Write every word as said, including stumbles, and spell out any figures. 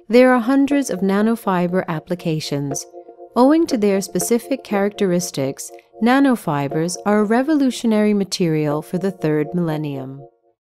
There are hundreds of nanofiber applications. Owing to their specific characteristics, nanofibers are a revolutionary material for the third millennium.